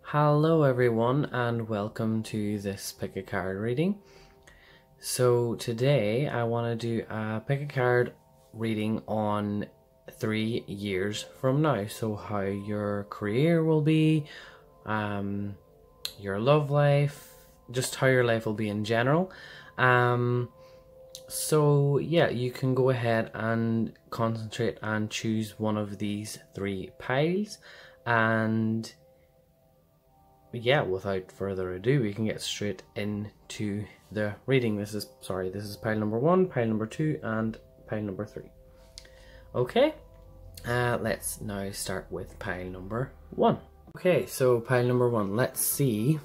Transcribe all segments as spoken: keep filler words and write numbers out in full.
Hello everyone and welcome to this pick a card reading. So today I want to do a pick a card reading on three years from now. So how your career will be, um, your love life, just how your life will be in general. Um, so yeah, you can go ahead and concentrate and choose one of these three piles, and yeah, without further ado, we can get straight into the reading. This is, sorry, this is pile number one, pile number two, and pile number three. Okay, uh, let's now start with pile number one. Okay, so pile number one, let's see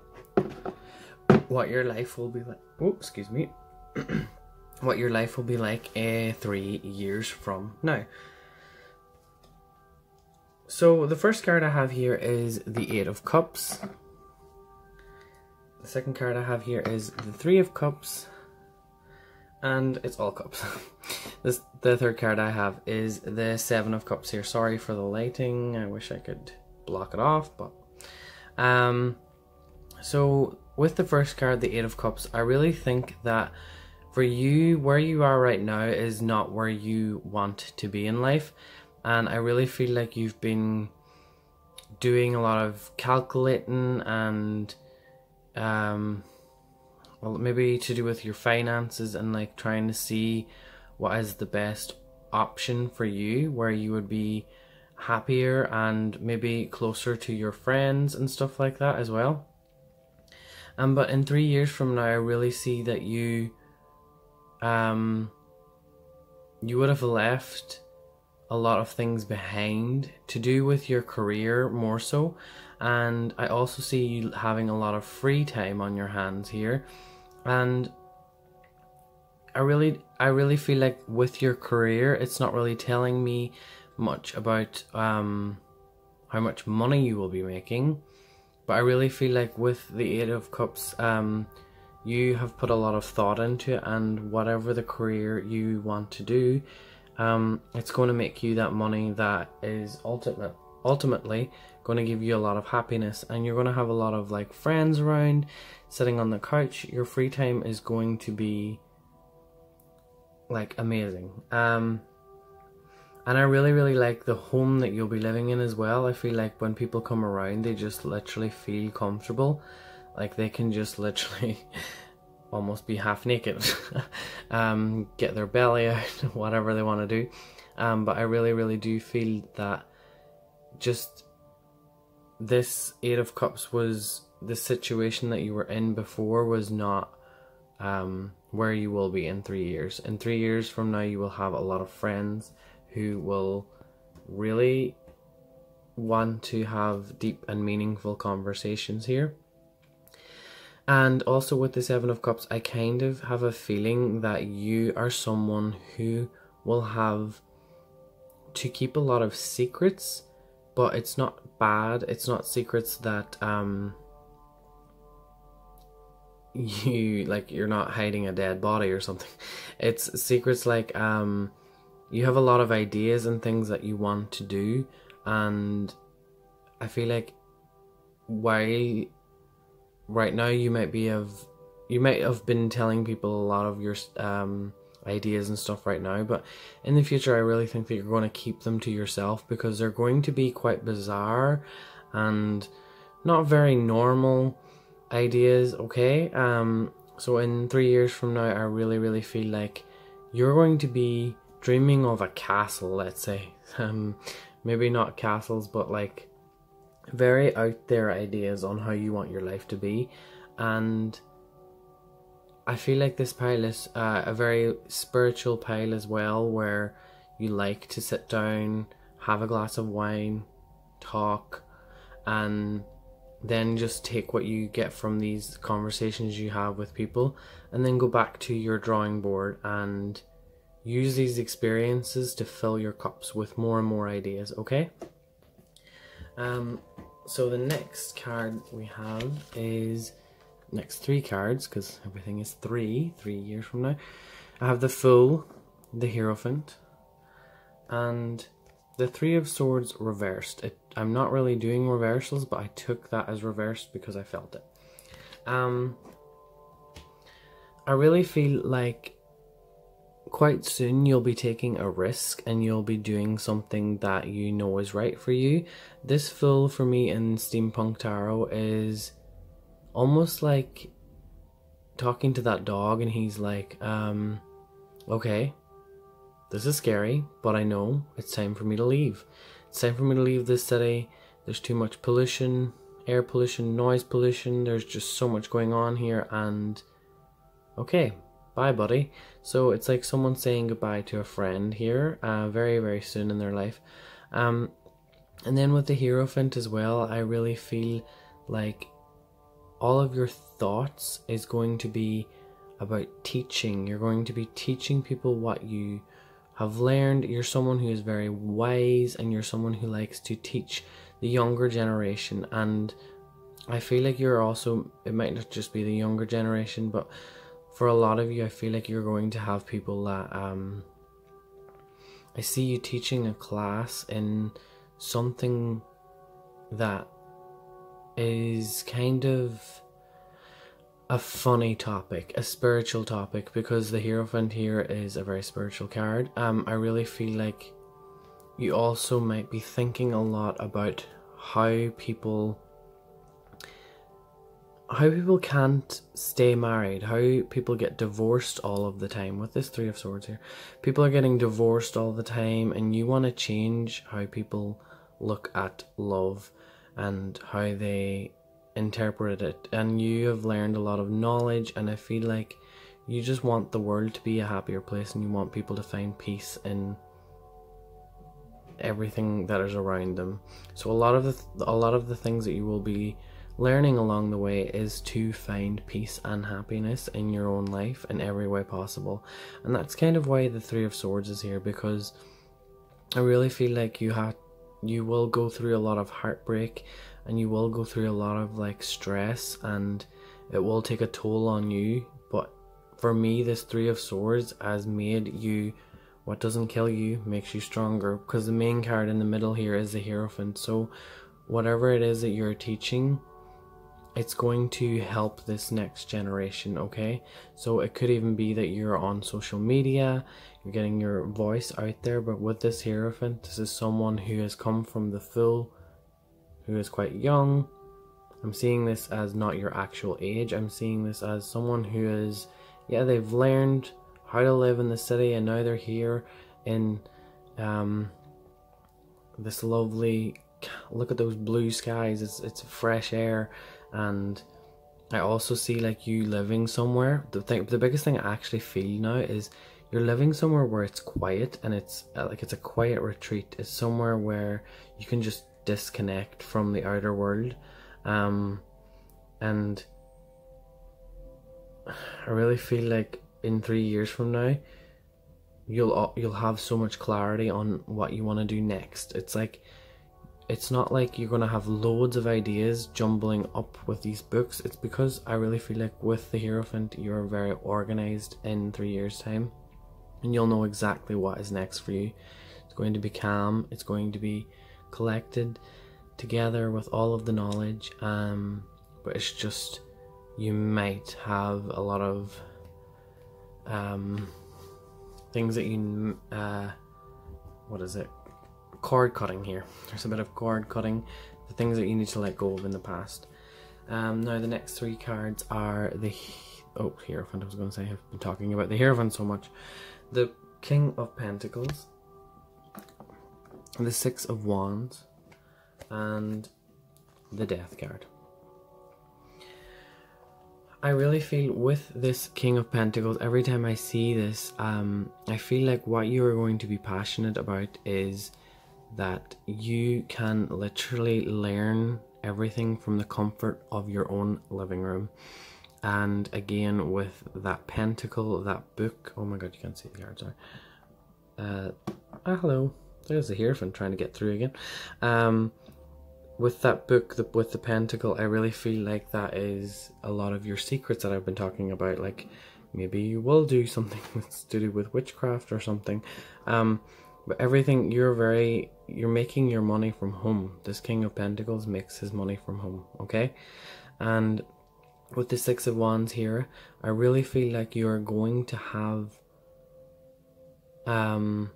what your life will be like. Oh, excuse me. What your life will be like uh, three years from now. So the first card I have here is the Eight of Cups. The second card I have here is the Three of Cups. And it's all cups. This, the third card I have is the Seven of Cups here. Sorry for the lighting. I wish I could block it off. But um, so with the first card, the Eight of Cups, I really think that for you, where you are right now is not where you want to be in life. And I really feel like you've been doing a lot of calculating and um, well, maybe to do with your finances and like trying to see what is the best option for you, where you would be happier and maybe closer to your friends and stuff like that as well. Um, but in three years from now, I really see that you um, you would have left a lot of things behind to do with your career more so, and I also see you having a lot of free time on your hands here, and I really I really feel like with your career it's not really telling me much about um, how much money you will be making, but I really feel like with the Eight of Cups um, you have put a lot of thought into it, and whatever the career you want to do, Um, it's going to make you that money that is ultimate, ultimately going to give you a lot of happiness, and you're going to have a lot of like friends around, sitting on the couch. Your free time is going to be like amazing. Um, and I really, really like the home that you'll be living in as well. I feel like when people come around, they just literally feel comfortable. Like they can just literally almost be half naked, um, get their belly out, whatever they want to do. Um, but I really, really do feel that just this Eight of Cups was the situation that you were in before was not um, where you will be in three years. In three years from now, you will have a lot of friends who will really want to have deep and meaningful conversations here. And also with the Seven of Cups, I kind of have a feeling that you are someone who will have to keep a lot of secrets, but it's not bad. It's not secrets that um you like you're not hiding a dead body or something. It's secrets like um you have a lot of ideas and things that you want to do, and I feel like while right now you might be of you might have been telling people a lot of your um ideas and stuff right now, but in the future I really think that you're going to keep them to yourself, because they're going to be quite bizarre and not very normal ideas. Okay, um so in three years from now, I really really feel like you're going to be dreaming of a castle, let's say. Um maybe not castles, but like very out there ideas on how you want your life to be. And I feel like this pile is uh, a very spiritual pile as well, where you like to sit down, have a glass of wine, talk, and then just take what you get from these conversations you have with people, and then go back to your drawing board and use these experiences to fill your cups with more and more ideas. Okay? Um, so the next card we have is, next three cards, because everything is three, three years from now. I have the Fool, the Hierophant, and the Three of Swords reversed. It, I'm not really doing reversals, but I took that as reversed because I felt it. Um, I really feel like quite soon you'll be taking a risk and you'll be doing something that you know is right for you. This Fool for me in Steampunk Tarot is almost like talking to that dog, and he's like, um, okay, this is scary, but I know it's time for me to leave. It's time for me to leave this city. There's too much pollution, air pollution, noise pollution. There's just so much going on here, and okay, bye buddy. So it's like someone saying goodbye to a friend here, uh, very, very soon in their life. Um, and then with the Hierophant as well, I really feel like all of your thoughts is going to be about teaching. You're going to be teaching people what you have learned. You're someone who is very wise, and you're someone who likes to teach the younger generation. And I feel like you're also, it might not just be the younger generation, but for a lot of you, I feel like you're going to have people that, um, I see you teaching a class in something that is kind of a funny topic, a spiritual topic, because the Hierophant here is a very spiritual card. Um, I really feel like you also might be thinking a lot about how people how people can't stay married, how people get divorced all of the time. With this Three of Swords here, people are getting divorced all the time, and you want to change how people look at love and how they interpret it. And you have learned a lot of knowledge, and I feel like you just want the world to be a happier place, and you want people to find peace in everything that is around them. So a lot of the th a lot of the things that you will be learning along the way is to find peace and happiness in your own life in every way possible. And that's kind of why the Three of Swords is here, because I really feel like you have you will go through a lot of heartbreak, and you will go through a lot of like stress, and it will take a toll on you. But for me, this Three of Swords has made you, what doesn't kill you makes you stronger, because the main card in the middle here is the Hierophant. So whatever it is that you're teaching, it's going to help this next generation, okay? So it could even be that you're on social media, you're getting your voice out there, but with this Hierophant, this is someone who has come from the Fool, who is quite young. I'm seeing this as not your actual age. I'm seeing this as someone who is, yeah, they've learned how to live in the city, and now they're here in um, this lovely, look at those blue skies, it's, it's fresh air. And I also see like you living somewhere. The thing, the biggest thing I actually feel now is you're living somewhere where it's quiet, and it's uh, like it's a quiet retreat. It's somewhere where you can just disconnect from the outer world. Um, and I really feel like in three years from now, you'll you'll have so much clarity on what you want to do next. It's like, it's not like you're going to have loads of ideas jumbling up with these books. It's because I really feel like with the Hierophant, you're very organized in three years time, and you'll know exactly what is next for you. It's going to be calm, it's going to be collected together with all of the knowledge, um, but it's just, you might have a lot of um, things that you, uh, what is it? cord cutting here. There's a bit of cord cutting, the things that you need to let go of in the past. Um, now the next three cards are the, oh, Hierophant, I was going to say, I've been talking about the Hierophant so much. The King of Pentacles, the Six of Wands, and the Death card. I really feel with this King of Pentacles, every time I see this, um, I feel like what you are going to be passionate about is that you can literally learn everything from the comfort of your own living room. And again, with that pentacle, that book, oh my god, you can't see the cards, sorry. Uh, ah, hello, there's the Hierophant trying to get through again. Um, with that book, the, with the pentacle, I really feel like that is a lot of your secrets that I've been talking about. Like, maybe you will do something that's to do with witchcraft or something. Um, But everything, you're very, you're making your money from home. This King of Pentacles makes his money from home, okay? And with the Six of Wands here, I really feel like you're going to have um,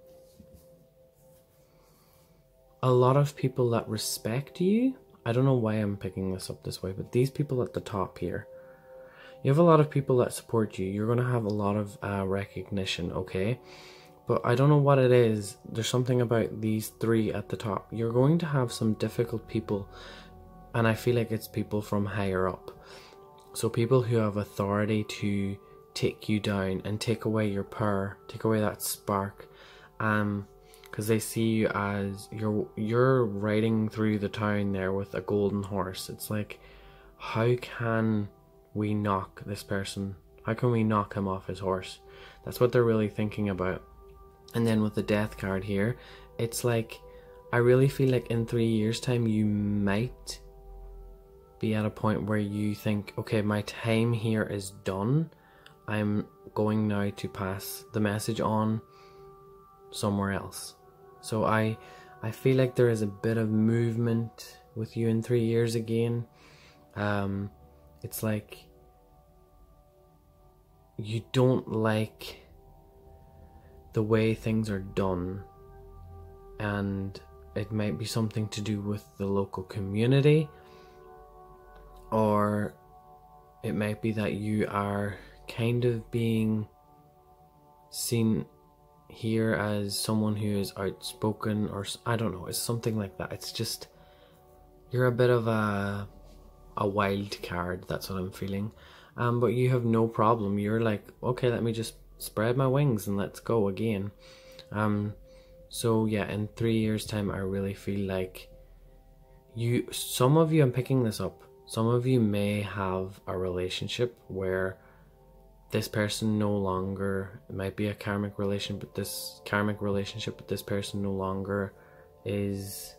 a lot of people that respect you. I don't know why I'm picking this up this way, but these people at the top here, you have a lot of people that support you. You're going to have a lot of uh, recognition, okay? But I don't know what it is. There's something about these three at the top. You're going to have some difficult people, and I feel like it's people from higher up. So people who have authority to take you down and take away your power, take away that spark, um, because they see you as you're you're riding through the town there with a golden horse. It's like, how can we knock this person? How can we knock him off his horse? That's what they're really thinking about. And then with the Death card here, it's like, I really feel like in three years time you might be at a point where you think, okay, my time here is done. I'm going now to pass the message on somewhere else. So I I feel like there is a bit of movement with you in three years again. Um, it's like you don't like the way things are done, and it might be something to do with the local community, or it might be that you are kind of being seen here as someone who is outspoken, or I don't know, it's something like that. It's just, you're a bit of a a wild card, that's what I'm feeling. Um, but you have no problem. You're like, okay, let me just spread my wings and let's go again. Um, so yeah, in three years time, I really feel like you, some of you, I'm picking this up, some of you may have a relationship where this person no longer, it might be a karmic relation, but this karmic relationship with this person no longer is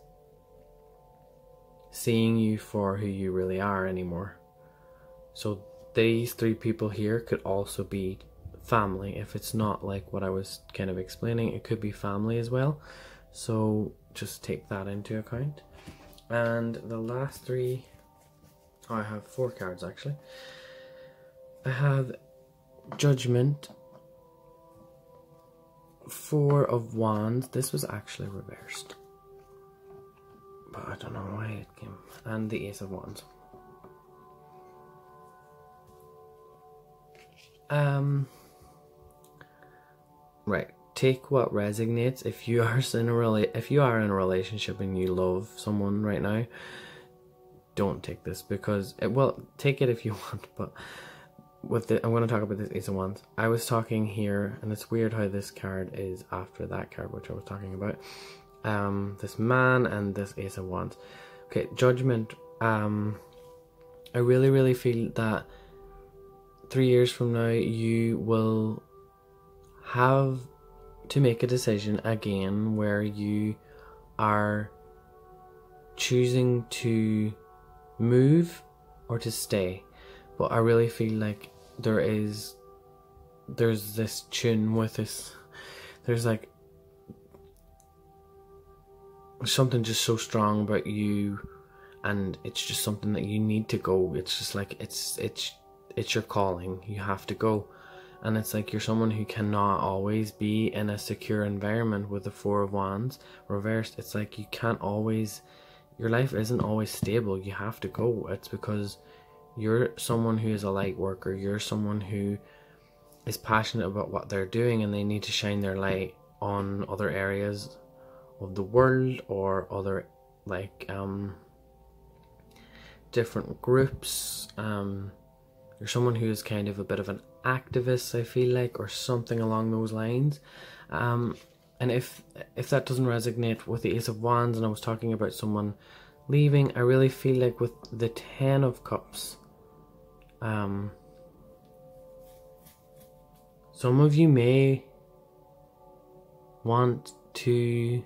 seeing you for who you really are anymore. So these three people here could also be family. If it's not like what I was kind of explaining, it could be family as well. So just take that into account. And the last three, oh, I have four cards actually. I have Judgment, Four of Wands. This was actually reversed, but I don't know why it came. And the Ace of Wands. Um. Right. Take what resonates. If you are in a rela- if you are in a relationship and you love someone right now, don't take this, because it, well, take it if you want, but with the, I'm going to talk about this Ace of Wands. I was talking here, and it's weird how this card is after that card, which I was talking about. Um, this man and this Ace of Wands. Okay, Judgment. Um, I really, really feel that three years from now, you will have to make a decision again where you are choosing to move or to stay. But I really feel like there is there's this tune with this, there's like something just so strong about you, and it's just something that you need to go. It's just like it's it's it's your calling. You have to go. And it's like you're someone who cannot always be in a secure environment with the Four of Wands reversed. It's like you can't always, your life isn't always stable. You have to go. It's because you're someone who is a light worker. You're someone who is passionate about what they're doing, and they need to shine their light on other areas of the world, or other like um different groups. Um you're someone who is kind of a bit of an activist, I feel like, or something along those lines. Um and if if that doesn't resonate with the Ace of Wands, and I was talking about someone leaving, I really feel like with the Ten of Cups, um some of you may want to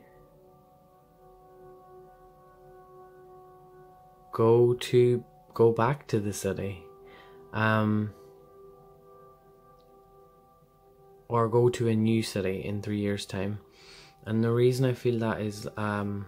go to go back to the city, um or go to a new city in three years time. And the reason I feel that is, um,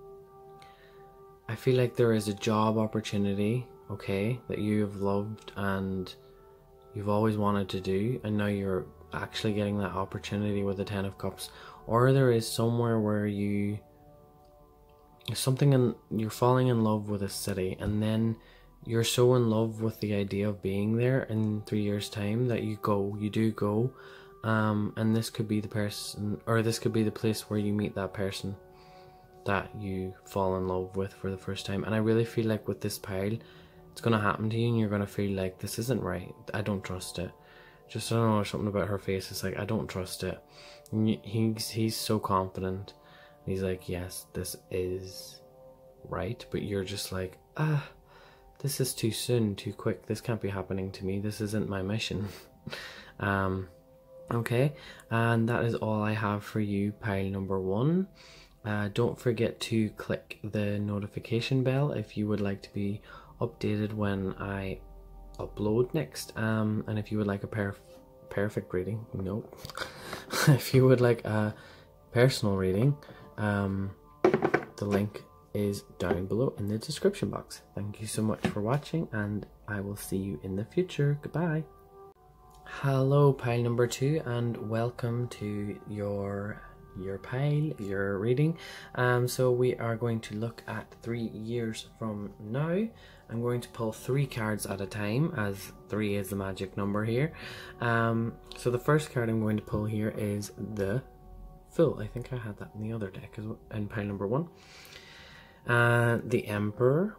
I feel like there is a job opportunity, okay, that you have loved and you've always wanted to do, and now you're actually getting that opportunity with the Ten of Cups. Or there is somewhere where you, something in, you're falling in love with a city, and then you're so in love with the idea of being there in three years time that you go, you do go, um, and this could be the person, or this could be the place where you meet that person that you fall in love with for the first time. And I really feel like with this pile, it's going to happen to you, and you're going to feel like, this isn't right, I don't trust it. Just, I don't know, something about her face, it's like, I don't trust it. And he's, he's so confident. He's like, yes, this is right, but you're just like, ah, this is too soon, too quick, this can't be happening to me, this isn't my mission. um, okay, and that is all I have for you, pile number one. Uh, don't forget to click the notification bell if you would like to be updated when I upload next. Um, and if you would like a perf perfect reading, no. If you would like a personal reading, um, the link is down below in the description box. Thank you so much for watching, and I will see you in the future. Goodbye. Hello, pile number two, and welcome to your your pile, your reading. Um, so we are going to look at three years from now. I'm going to pull three cards at a time, as three is the magic number here. Um, so the first card I'm going to pull here is the Fool. I think I had that in the other deck as well, in pile number one. Uh, the Emperor,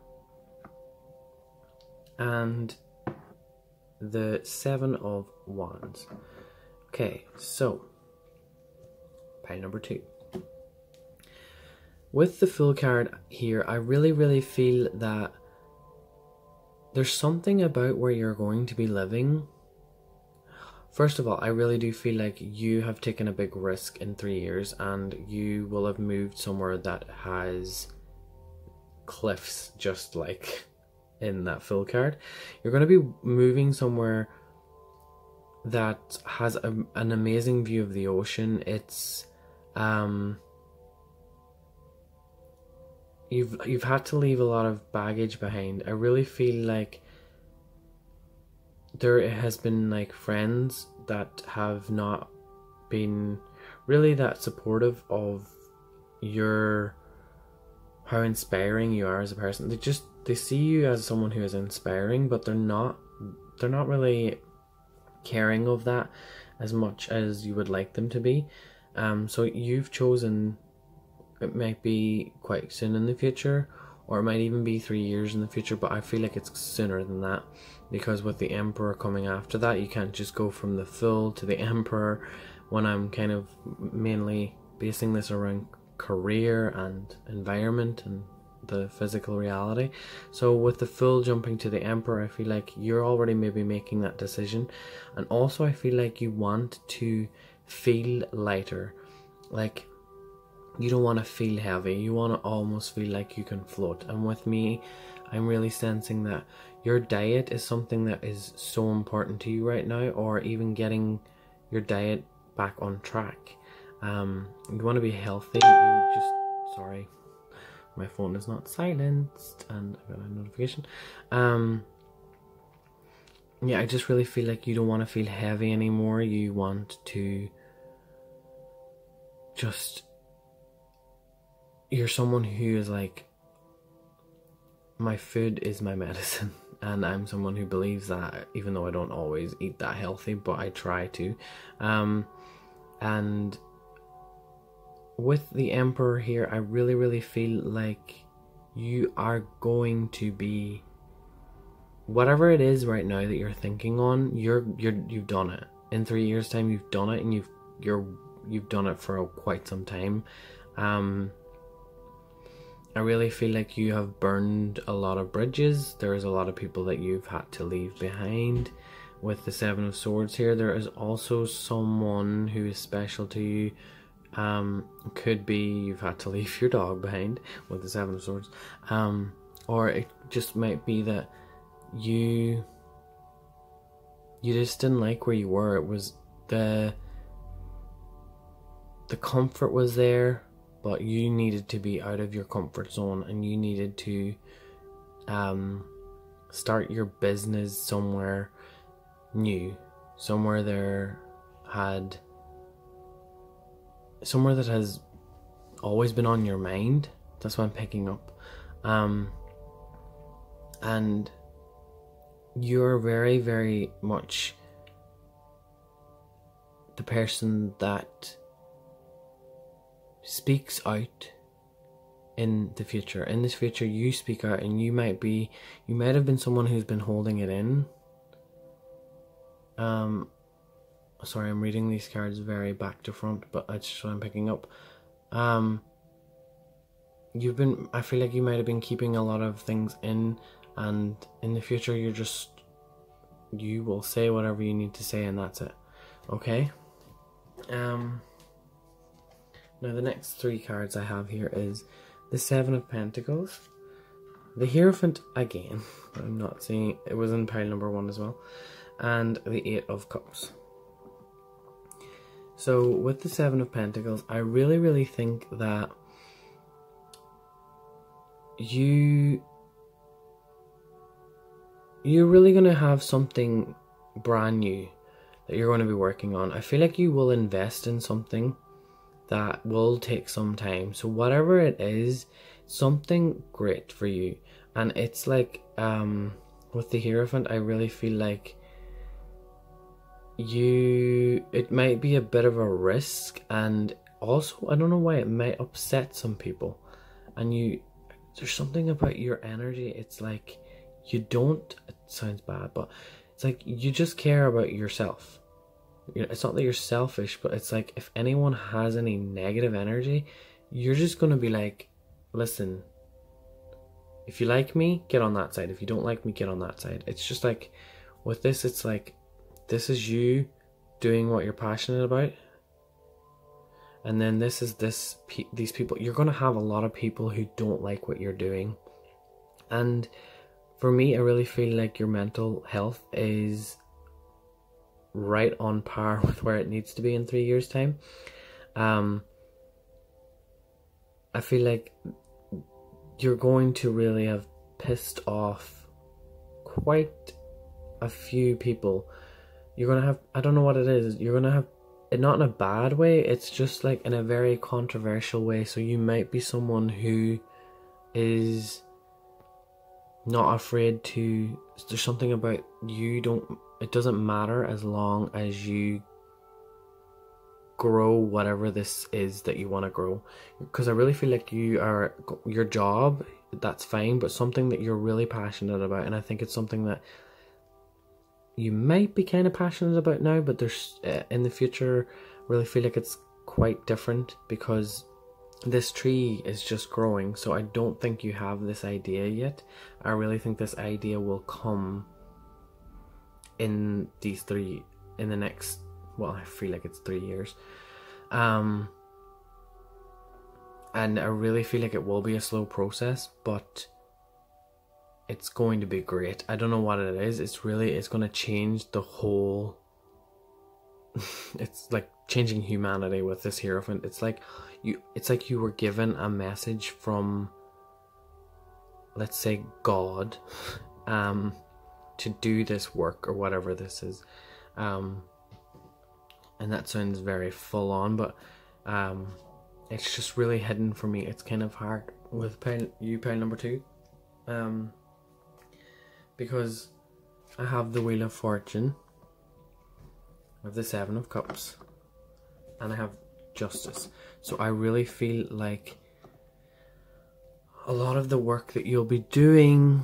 and the Seven of Wands. Okay, so pile number two. With the Fool card here, I really, really feel that there's something about where you're going to be living. First of all, I really do feel like you have taken a big risk in three years and you will have moved somewhere that has cliffs, just like in that Fool card. You're going to be moving somewhere that has a, an amazing view of the ocean. It's um you've you've had to leave a lot of baggage behind. I really feel like there has been like friends that have not been really that supportive of your how inspiring you are as a person. They just they see you as someone who is inspiring, but they're not they're not really caring of that as much as you would like them to be. Um, so you've chosen, it might be quite soon in the future, or it might even be three years in the future, but I feel like it's sooner than that, because with the Emperor coming after that, you can't just go from the Fool to the Emperor, when I'm kind of mainly basing this around career and environment and the physical reality. So with the Fool jumping to the Emperor, I feel like you're already maybe making that decision, and also I feel like you want to feel lighter. Like, you don't want to feel heavy, you want to almost feel like you can float. And with me, I'm really sensing that your diet is something that is so important to you right now, or even getting your diet back on track. Um, you want to be healthy. You just, sorry, my phone is not silenced and I got a notification. Um, yeah, I just really feel like you don't want to feel heavy anymore. You want to just, you're someone who is like, my food is my medicine. And I'm someone who believes that, even though I don't always eat that healthy, but I try to. Um, and with the Emperor here, I really, really feel like you are going to be, whatever it is right now that you're thinking on, you're you're you've done it. In three years' time, you've done it, and you've you're you've done it for quite some time. Um, I really feel like you have burned a lot of bridges. There is a lot of people that you've had to leave behind. With the Seven of Swords here, there is also someone who is special to you. Um, could be you've had to leave your dog behind with the Seven of Swords. Um, or it just might be that you you just didn't like where you were. It was the the comfort was there, but you needed to be out of your comfort zone, and you needed to um, start your business somewhere new, somewhere there had, somewhere that has always been on your mind. That's what I'm picking up. Um, and you're very, very much the person that speaks out in the future. In this future, you speak out, and you might be, you might have been someone who's been holding it in. Um, sorry, I'm reading these cards very back to front, but that's just what I'm picking up. Um, you've been, I feel like you might have been keeping a lot of things in, and in the future, you're just, you will say whatever you need to say, and that's it. Okay? Um, now the next three cards I have here is the Seven of Pentacles, the Hierophant again, I'm not seeing, it was in pile number one as well, and the Eight of Cups. So with the Seven of Pentacles, I really, really think that you, you're really going to have something brand new that you're going to be working on. I feel like you will invest in something that will take some time. So whatever it is, something great for you. And it's like, um, with the Hierophant, I really feel like you, it might be a bit of a risk, and also, I don't know why, it might upset some people. And you, there's something about your energy, it's like, you don't, it sounds bad, but it's like, you just care about yourself. It's not that you're selfish, but it's like, if anyone has any negative energy, you're just going to be like, listen, if you like me, get on that side. If you don't like me, get on that side. It's just like, with this, it's like, this is you doing what you're passionate about. And then this is this, these people, you're going to have a lot of people who don't like what you're doing. And for me, I really feel like your mental health is right on par with where it needs to be in three years time. um I feel like you're going to really have pissed off quite a few people. You're gonna have, I don't know what it is, you're gonna have it, not in a bad way, it's just like in a very controversial way. So you might be someone who is not afraid to, there's something about you, don't, it doesn't matter as long as you grow whatever this is that you want to grow. Because I really feel like you are, your job, that's fine, but something that you're really passionate about, and I think it's something that you might be kind of passionate about now, but there's, uh, in the future, really feel like it's quite different, because this tree is just growing. So I don't think you have this idea yet. I really think this idea will come in these three, in the next, well, I feel like it's three years. Um, and I really feel like it will be a slow process, but it's going to be great. I don't know what it is. It's really, it's going to change the whole, it's like changing humanity with this Hierophant. It's like you, it's like you were given a message from, let's say, God, um, to do this work or whatever this is. Um, and that sounds very full on, but um, it's just really hidden for me. It's kind of hard with pile, you pile number two. Um, because I have the Wheel of Fortune, I have the Seven of Cups, and I have Justice. So I really feel like a lot of the work that you'll be doing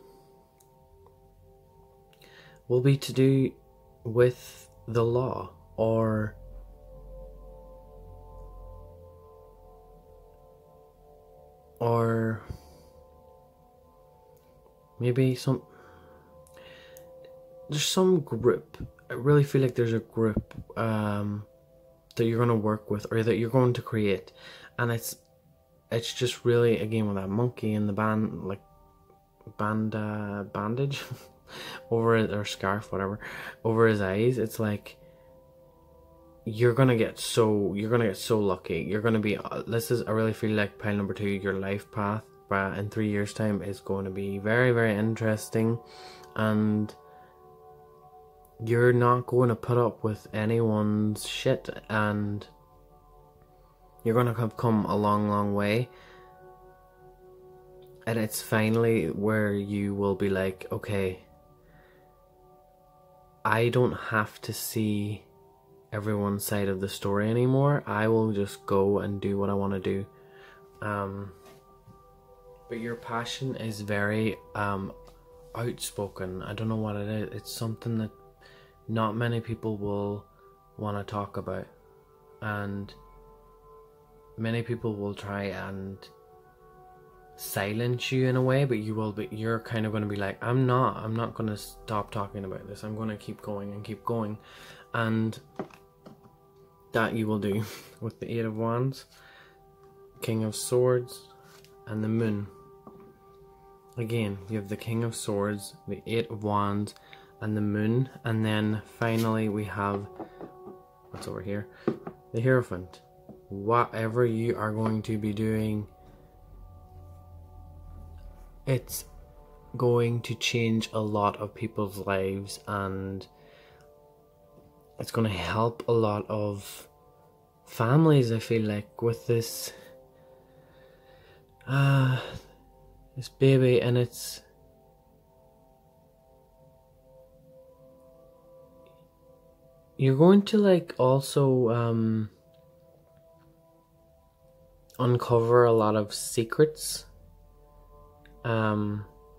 will be to do with the law, or or maybe some, there's some group, I really feel like there's a group um, that you're going to work with, or that you're going to create, and it's it's just really, again, with that monkey and the band, like band uh, bandage over it, or scarf, whatever, over his eyes. It's like you're gonna get so you're gonna get so lucky. You're gonna be uh, this is I really feel like pile number two, your life path uh, in three years time is going to be very, very interesting, and you're not going to put up with anyone's shit, and you're going to have come a long, long way. And it's finally where you will be like, okay, I don't have to see everyone's side of the story anymore. I will just go and do what I want to do. Um, but your passion is very um, outspoken. I don't know what it is. It's something that not many people will want to talk about. And many people will try and silence you in a way, but you will be, you're kind of going to be like, I'm not, I'm not going to stop talking about this. I'm going to keep going and keep going. And that you will do with the Eight of Wands, King of Swords, and the Moon. Again, you have the King of Swords, the Eight of Wands, and the Moon. And then finally we have, what's over here? The Hierophant. Whatever you are going to be doing, it's going to change a lot of people's lives, and it's going to help a lot of families, I feel like, with this uh this baby. And it's you're going to like also um uncover a lot of secrets. Um,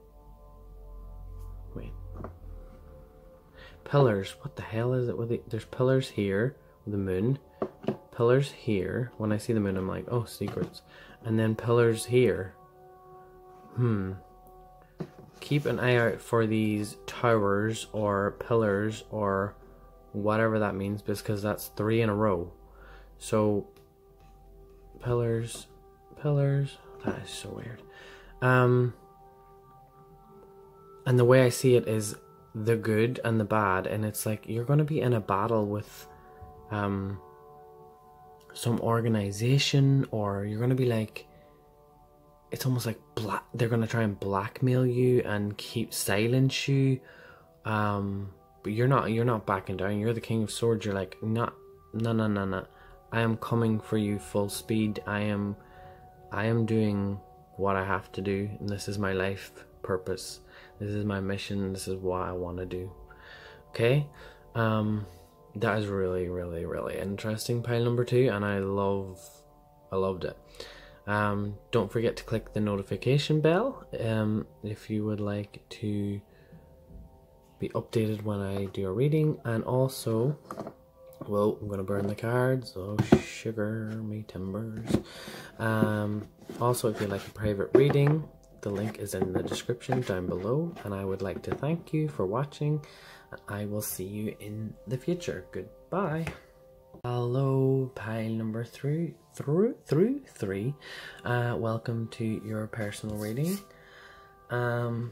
wait. Pillars. What the hell is it with the, there's pillars here with the moon. Pillars here. When I see the moon, I'm like, oh, secrets. And then pillars here. Hmm. Keep an eye out for these towers or pillars or whatever that means, because that's three in a row. So, pillars, pillars. That is so weird. Um, and the way I see it is the good and the bad, and it's like you're going to be in a battle with um, some organization, or you're going to be like, it's almost like black, they're going to try and blackmail you and keep silence you, um, but you're not, you're not backing down. You're the King of Swords. You're like, not, no, no, no, no, I am coming for you full speed. I am, I am doing what I have to do, and this is my life purpose. This is my mission. This is what I want to do. Okay, um, that is really, really, really interesting. Pile number two, and I love, I loved it. Um, don't forget to click the notification bell um, if you would like to be updated when I do a reading, and also, well, I'm gonna burn the cards. Oh, sugar me timbers. Um, also, if you'd like a private reading, the link is in the description down below, and I would like to thank you for watching. I will see you in the future. Goodbye. Hello, pile number three, through, through three. Uh, welcome to your personal reading. Um,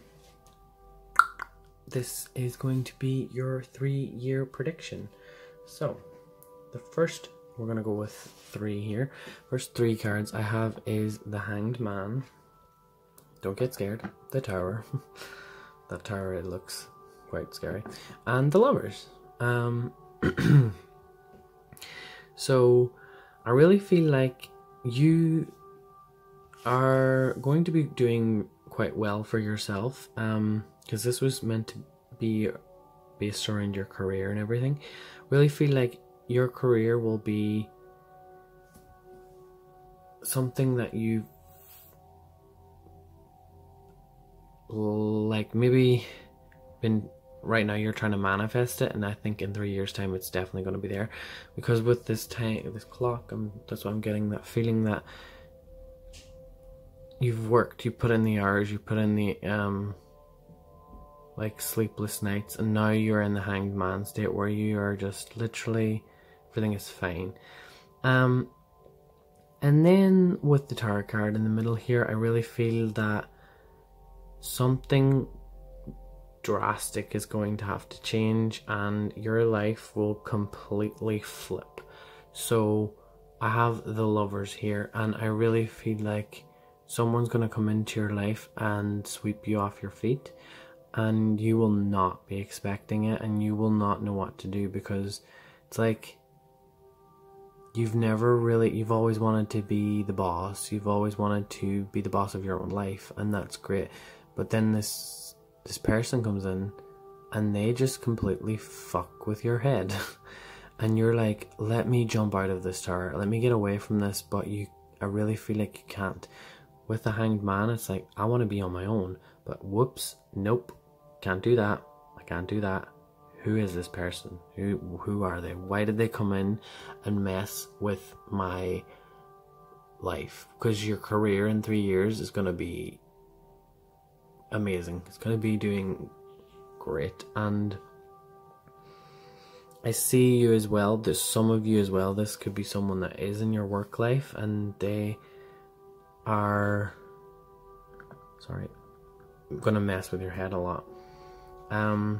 this is going to be your three-year prediction. So, the first, we're going to go with three here. First three cards I have is the Hanged Man. Don't get scared. The Tower. That tower, it looks quite scary. And the Lovers. Um, so, I really feel like you are going to be doing quite well for yourself. Um, because this was meant to be based around your career and everything. Really feel like your career will be something that you've like maybe been right now you're trying to manifest it, and I think in three years time it's definitely going to be there, because with this time, this clock, I'm, that's why I'm getting that feeling that you've worked, you put in the hours, you put in the um like sleepless nights, and now you're in the Hanged Man state where you are just literally everything is fine. Um and then with the Tower card in the middle here, I really feel that something drastic is going to have to change, and your life will completely flip. So I have the Lovers here, and I really feel like someone's going to come into your life and sweep you off your feet, and you will not be expecting it, and you will not know what to do, because it's like you've never really, you've always wanted to be the boss, you've always wanted to be the boss of your own life, and that's great. But then this this person comes in and they just completely fuck with your head. And you're like, let me jump out of this tower, let me get away from this, but you, I really feel like you can't. With the Hanged Man, it's like, I want to be on my own, but whoops, nope, can't do that, I can't do that. Who is this person? Who who are they? Why did they come in and mess with my life? Because your career in three years is going to be amazing. It's going to be doing great. And I see you as well. There's some of you as well. This could be someone that is in your work life, and they are, sorry, I'm going to mess with your head a lot. Um...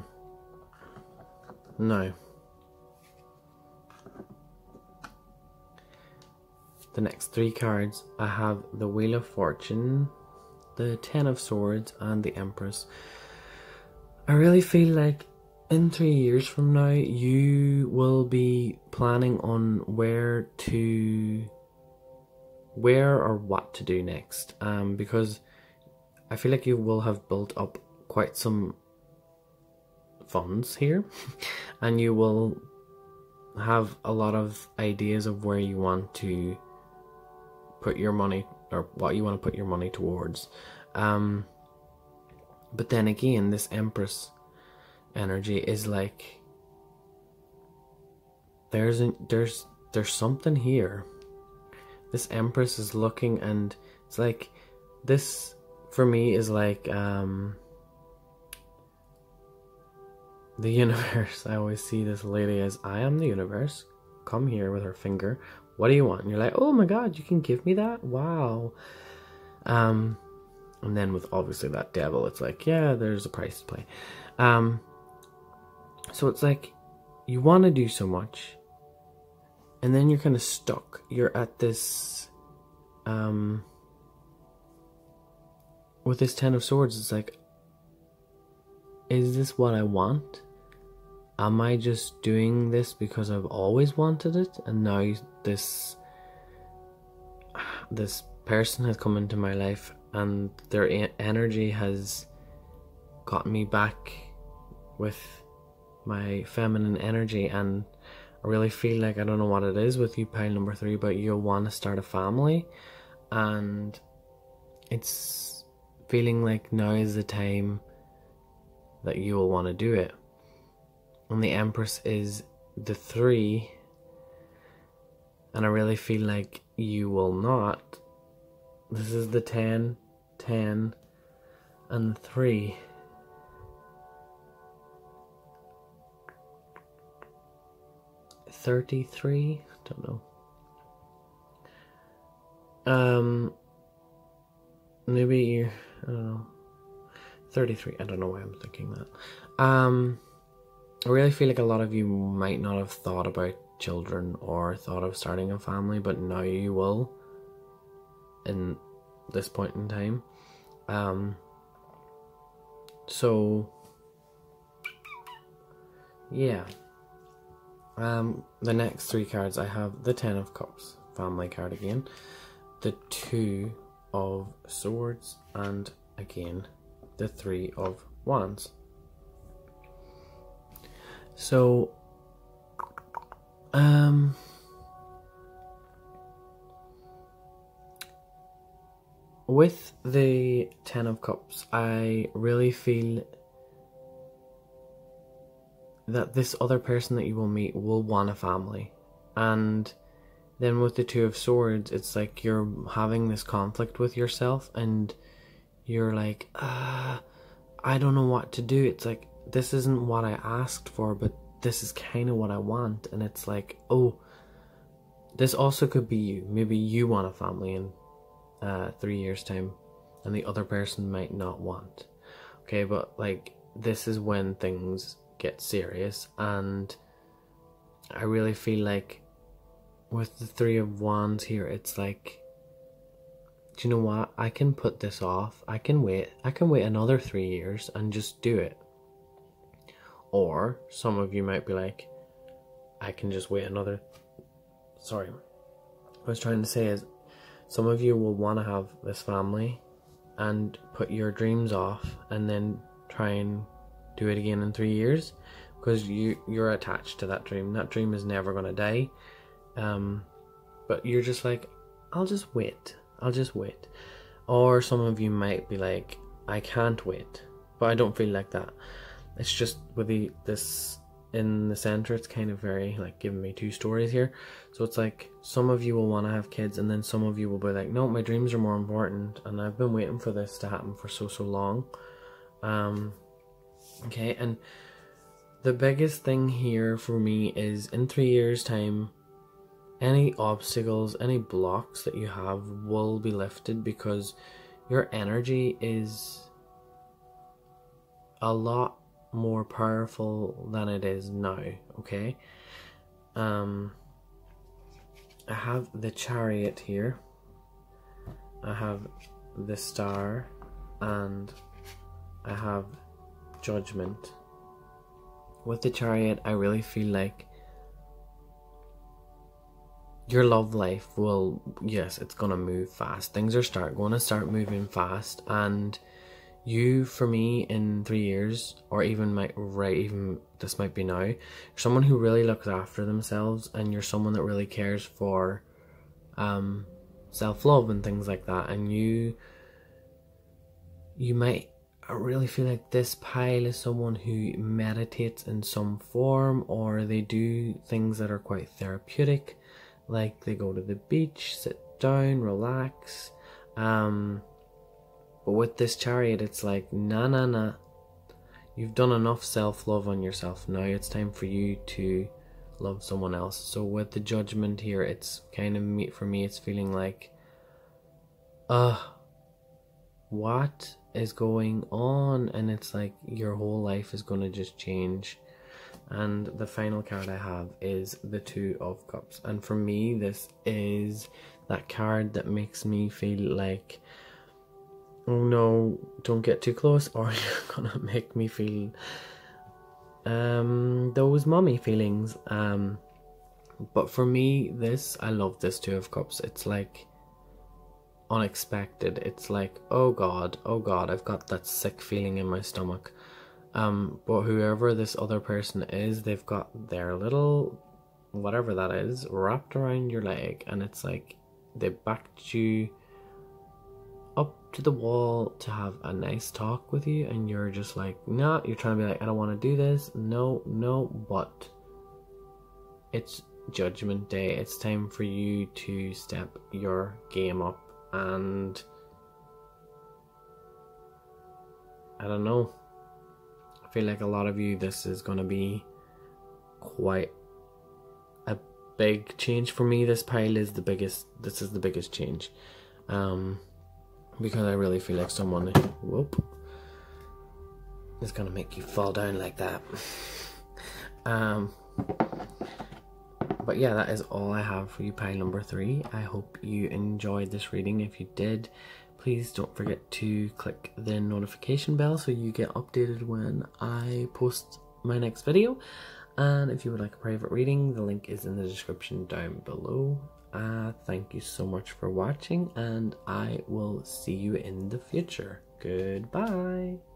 No. The next three cards, I have the Wheel of Fortune, the Ten of Swords, and the Empress. I really feel like in three years from now, you will be planning on where to, where or what to do next. Um, because I feel like you will have built up quite some funds here, and you will have a lot of ideas of where you want to put your money, or what you want to put your money towards. Um, but then again, this Empress energy is like, there's a, there's there's something here. This Empress is looking, and it's like, this for me is like um the universe. I always see this lady as, I am the universe, come here, with her finger, what do you want? And you're like, oh my god, you can give me that? Wow. Um, and then with obviously that devil, it's like, yeah, there's a price to pay. Um, so it's like, you want to do so much, and then you're kind of stuck. You're at this, um, with this Ten of Swords, it's like, is this what I want? Am I just doing this because I've always wanted it, and now this this person has come into my life, and their e energy has got me back with my feminine energy, and I really feel like, I don't know what it is with you, pile number three, but you want to start a family, and it's feeling like now is the time that you will want to do it. And the Empress is the three, and I really feel like you will not. This is the ten, ten, and the three. thirty-three? Don't know. Um, maybe you, I don't know. thirty-three, I don't know why I'm thinking that. Um, I really feel like a lot of you might not have thought about children or thought of starting a family, but now you will in this point in time. Um, so, yeah. Um, the next three cards, I have the Ten of Cups, family card again, the Two of Swords, and again, the Three of Wands. So, um, with the Ten of Cups, I really feel that this other person that you will meet will want a family. And then with the Two of Swords, it's like you're having this conflict with yourself, and you're like, ah, I don't know what to do. It's like, this isn't what I asked for, but this is kind of what I want. And it's like, oh, this also could be you. Maybe you want a family in uh, three years time, and the other person might not want. Okay, but like, this is when things get serious, and I really feel like with the Three of Wands here, it's like, do you know what? I can put this off. I can wait. I can wait another three years and just do it. Or some of you might be like, I can just wait another. Sorry. What I was trying to say is, some of you will want to have this family and put your dreams off and then try and do it again in three years because you, you're attached to that dream. That dream is never going to die. Um, but you're just like, I'll just wait. I'll just wait. Or some of you might be like, I can't wait. But I don't feel like that. It's just with the this in the center, it's kind of very like giving me two stories here. So it's like some of you will want to have kids, and then some of you will be like, no, my dreams are more important, and I've been waiting for this to happen for so so long. Um, okay, and the biggest thing here for me is in three years' time, any obstacles, any blocks that you have will be lifted because your energy is a lot more powerful than it is now, okay? Um, I have the Chariot here. I have the Star, and I have Judgment. With the Chariot, I really feel like your love life will, yes, it's gonna move fast. Things are start going to start moving fast, and you, for me, in three years, or even might right, even this might be now, you're someone who really looks after themselves, and you're someone that really cares for um, self-love and things like that. And you, you might really feel like this pile is someone who meditates in some form, or they do things that are quite therapeutic, like they go to the beach, sit down, relax. Um. But with this Chariot, it's like, nah, nah, nah. You've done enough self-love on yourself. Now it's time for you to love someone else. So with the Judgment here, it's kind of, me for me, it's feeling like, uh, what is going on? And it's like your whole life is going to just change. And the final card I have is the Two of Cups. And for me, this is that card that makes me feel like, oh no, don't get too close or you're gonna make me feel um those mommy feelings. Um but for me, this, I love this Two of Cups. It's like unexpected. It's like, oh god, oh god, I've got that sick feeling in my stomach. Um but whoever this other person is, they've got their little whatever that is wrapped around your leg, and it's like they backed you up to the wall to have a nice talk with you, and you're just like, nah, you're trying to be like, I don't want to do this, no, no, but it's Judgment Day. It's time for you to step your game up, and I don't know, I feel like a lot of you, this is going to be quite a big change for me. This pile is the biggest, this is the biggest change. Um... Because I really feel like someone, whoop, is gonna make you fall down like that. um, but yeah, that is all I have for you, pile number three. I hope you enjoyed this reading. If you did, please don't forget to click the notification bell so you get updated when I post my next video. And if you would like a private reading, the link is in the description down below. Uh, thank you so much for watching, and I will see you in the future. Goodbye.